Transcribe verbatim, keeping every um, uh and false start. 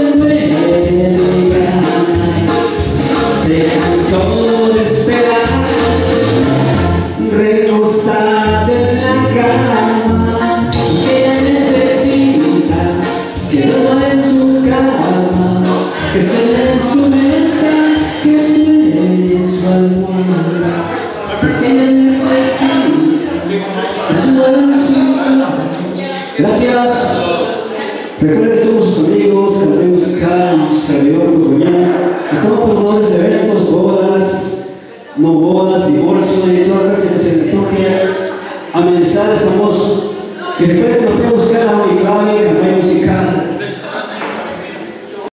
se duele, se cansó de esperar, recostada en la cama, ella necesita que no en su cama, que esté en su mesa, que esté en su almohada, ella necesita que su almohada. Gracias. Recuerden que somos sus amigos, Canal Musical, su servidor Coruña. Estamos promotores de eventos, bodas, no bodas, divorcio y todas las veces que se le toque amenizar. Estamos. Y recuerden que nos pueden buscar a Uniclave, Canal